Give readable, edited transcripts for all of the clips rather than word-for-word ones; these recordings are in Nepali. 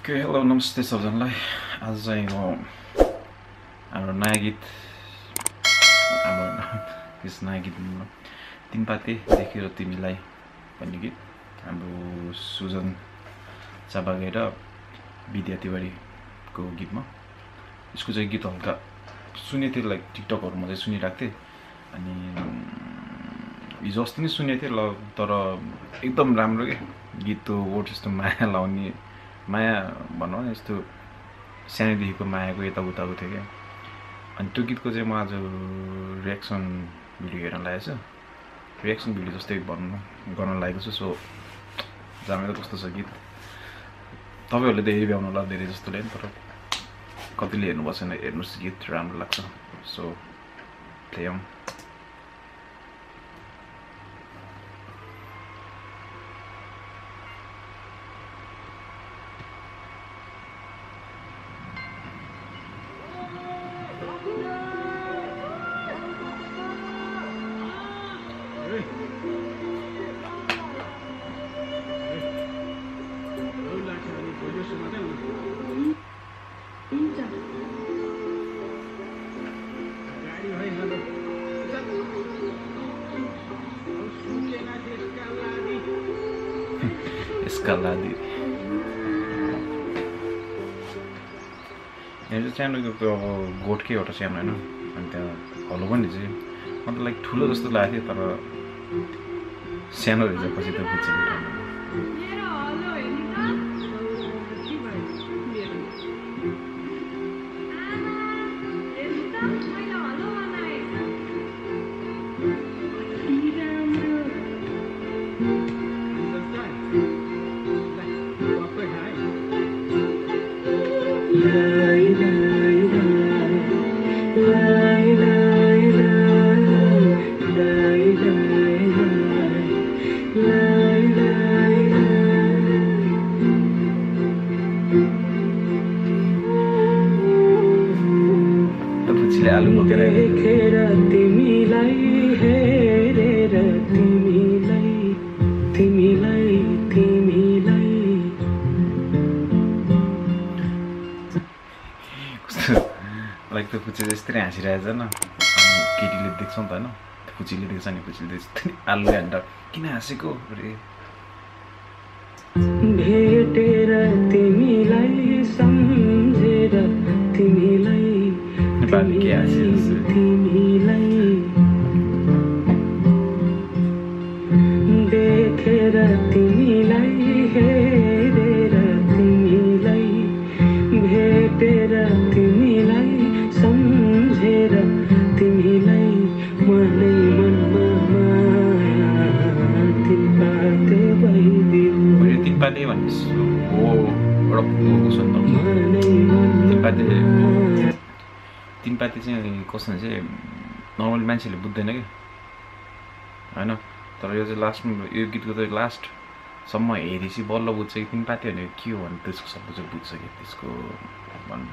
Okay, hello, namaste सबजनालाई। आज चाहिँ म हाम्रो नयाँ गीत यस नयाँ गीत तीनपाते-धेकेरा तिमीलाई भन्ने गीत हाम्रो सुजन चापागाई बिद्या तिवारी को गीतमा यसको चाहिँ गीत हल्का सुनेको थिएँ, लाइक टिकटकहरुमा चाहिँ सुनिरहेको थिएँ अनि हिजो अस्ति नै सुनेको थिएँ ल, तर एकदम राम्रो के गीतको वर्ड यस्तो माया लाउने माया भनौँ न, यस्तो सानैदेखिको मायाको यताउताको थियो क्या। अनि त्यो गीतको चाहिँ म आज रियाक्सन भिडियो हेर्न लागेको छु, रियाक्सन भिडियो जस्तै गर्न लागेको छु। सो जामै त कस्तो छ गीत, तपाईहरुले धेरै भ्याउनु होला धेरै जस्तोले, तर कतिले हेर्नु भएको छैन, हेर्नुस् गीत राम्रो लाग्छ। So play on. Escalade. यहाँ चाहिँ सानो गोठकै एउटा सानो होइन, अनि त्यहाँ हलो पनि चाहिँ मतलब लाइक ठुलो जस्तो लागेको थियो, तर सानो रहेछ पछि त बुझ्छ। देखेरा तिमीलाई हेरेर तिमीलाई तिमीलाई तिमीलाई लाइक त्यो पुची यस्तै हाँसिरहेछ न, केटीले देख्छ नि त होइन, पुचीले देख्छ नि, पुचीले देख्छ आलु हान्दा किन हाँसेको रे। भेटेर तिमीलाई सम्झेर तिमीलाई नेपाली के हाँसिरहेछ तिमीलाई देखेर तिमीलाई हेरेर तिमीलाई भेटेर तिमीलाई सम्झेर तिमीलाई मनै मनमा माया तिनपाते भइदियो। तीनपाते भन्ने हो एउटा सुन्नु, तीनपाते चाहिँ कस्तो चाहिँ नर्मली मान्छेले बुझ्दैन कि होइन, तर यो चाहिँ लास्टमा यो गीतको चाहिँ लास्टसम्म हेरेपछि बल्ल बुझ्छ कि तीनपाते भनेको के हो भने त्यसको शब्द चाहिँ बुझ्छ कि त्यसको भन्नु।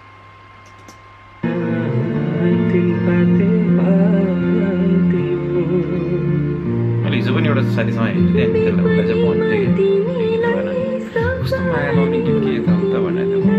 मैले हिजो पनि एउटा साथीसँग हेरेको थिएँ, त्यसलाई उसलाई चाहिँ भन्थेँ कि कस्तो माया लाउने गीत के त उता भनेको थियो।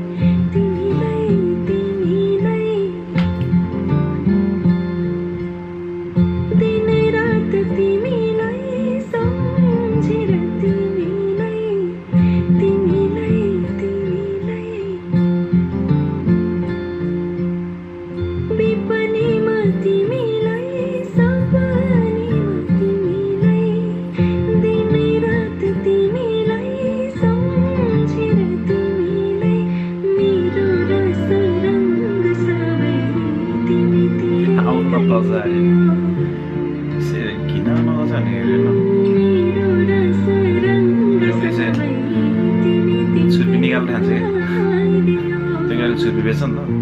छुर्पी निकाल्दै खान्छ क्या, त्यो गाडी छुर्पी बेच्छ नि त।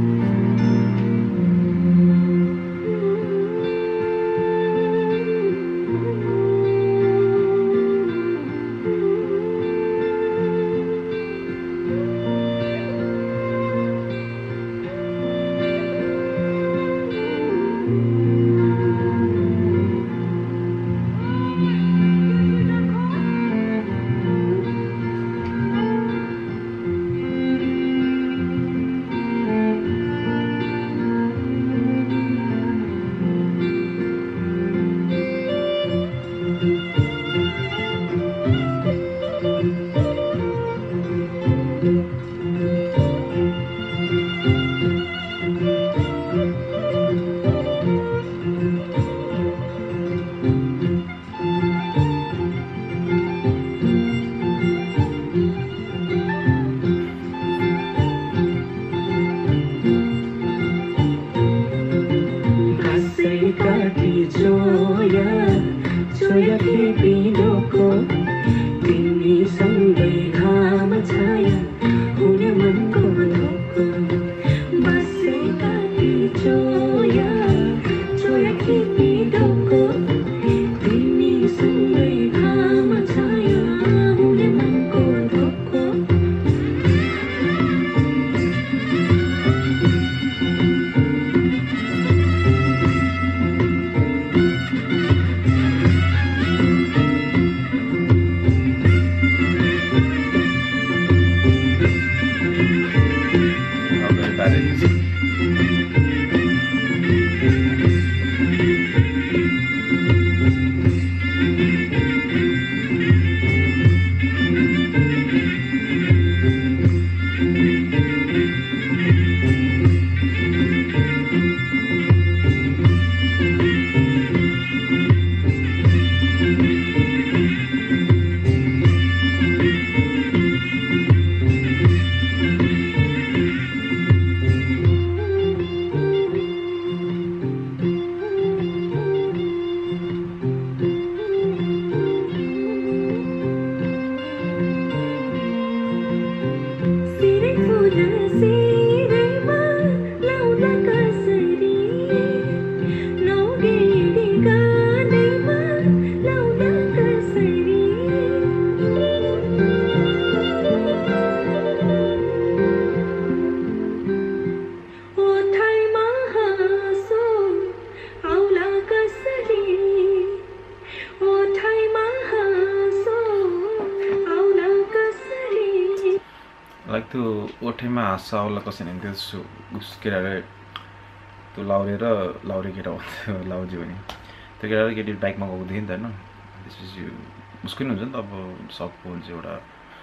लाइक त्यो ओठेमा हाँस्छ आउला कसैले त्यो उस केटाले त्यो लाउरे केटा हो लाउजी भने त्यो केटा र केटी बाइकमा गएको थियो नि त होइन त्यसपछि मुस्किल हुन्छ नि त अब सबको हुन्छ एउटा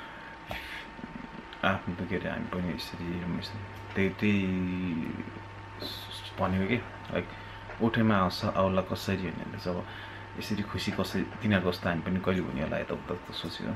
आफ्नो त के अरे हामी पनि यसरी त्यही भनेको कि लाइक ओठेमा हाँस्छ आउला कसरी भन्ने अब यसरी खुसी कसरी तिनीहरूको जस्तो हामी पनि कहिले हुने होला यता सोच्यो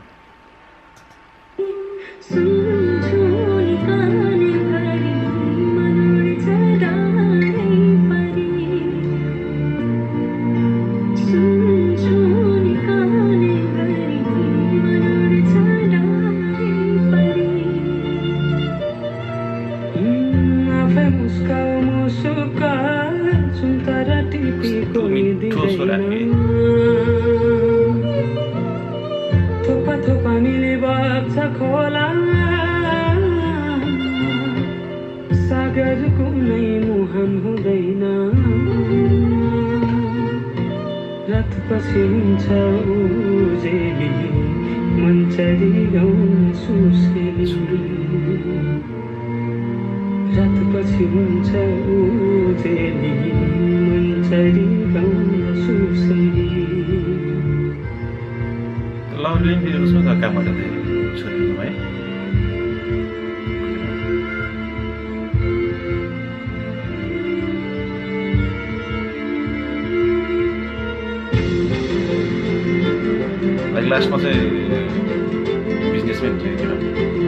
लास्टमा चाहिँ बिजनेसम्यान थियो केटा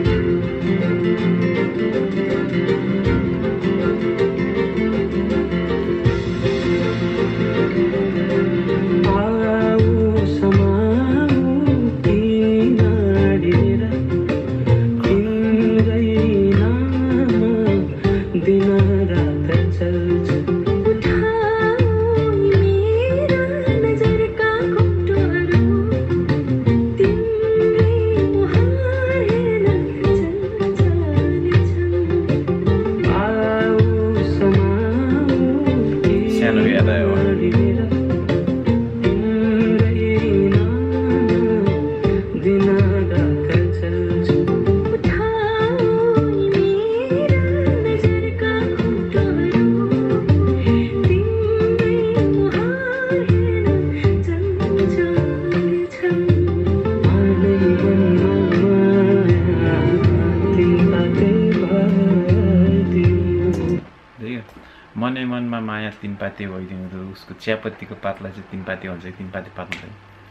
तीनपाते भइदिनु त उसको चियापत्तीको पातलाई चाहिँ तीनपाते भन्छ तीनपाते पात हुन्छ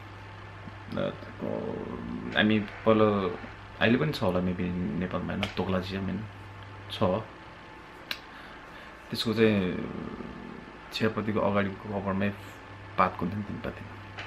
हामी पहिलो अहिले पनि छ होला मेबी नेपालमा होइन तोक्ला चिया मेन छ त्यसको चाहिँ चियापत्तीको अगाडिको कभरमै पातको हुन्छ नि तीनपाते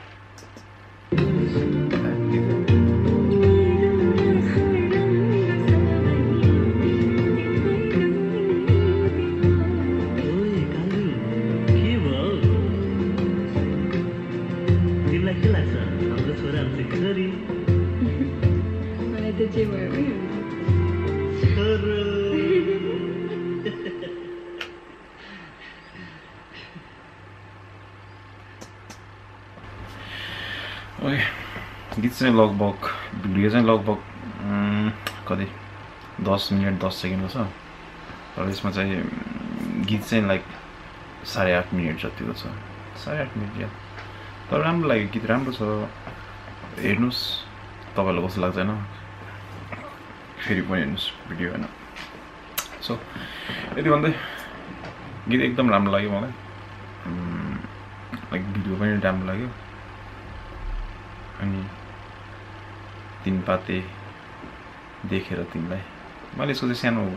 गीत चाहिँ लगभग भिडियो चाहिँ लगभग कति 10 मिनट 10 सेकेन्डको छ तर यसमा चाहिँ गीत चाहिँ लाइक 8.5 मिनट जतिको छ 8.5 मिनट या तर राम्रो लाग्यो गीत राम्रो छ हेर्नुहोस् तपाईँलाई कस्तो लाग्छ होइन फेरि पनि हेर्नुहोस् भिडियो होइन सो यति भन्दै गीत एकदम राम्रो लाग्यो मलाई लाइक भिडियो पनि राम्रो लाग्यो अनि तीनपाते देखेर तिमीलाई मैले यसको चाहिँ सानो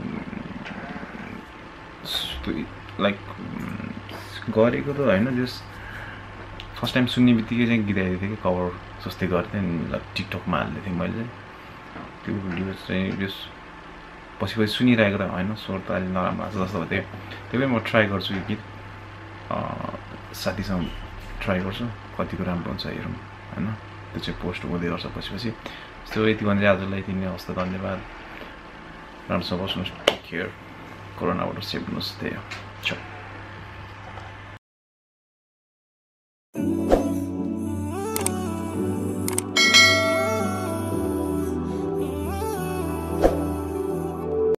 लाइक गरेको त होइन जस फर्स्ट टाइम सुन्ने बित्तिकै चाहिँ गीत आइदिएको थियो कि कभर जस्तै गर्थेँ नि टिकटकमा हाल्दै थिएँ मैले चाहिँ त्यो भिडियो चाहिँ जस पछि सुनिरहेको त होइन स्वर त अलिक नराम्रो आएको जस्तो थियो त्यही भएर म ट्राई गर्छु यो गीत साथीसँग ट्राई गर्छु कतिको राम्रो हुन्छ हेरौँ होइन त्यो चाहिँ पोस्ट हुँदै गर्छ पछि यस्तो यति भन्दै आजलाई यति नै हवस् त धन्यवाद राम्रोसँग बस्नुहोस् टेक केयर कोरोनाबाट सेफ हुनुहोस् त्यही हो